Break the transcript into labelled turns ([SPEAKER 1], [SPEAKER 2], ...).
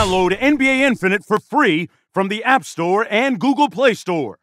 [SPEAKER 1] Download NBA Infinite for free from the App Store and Google Play Store.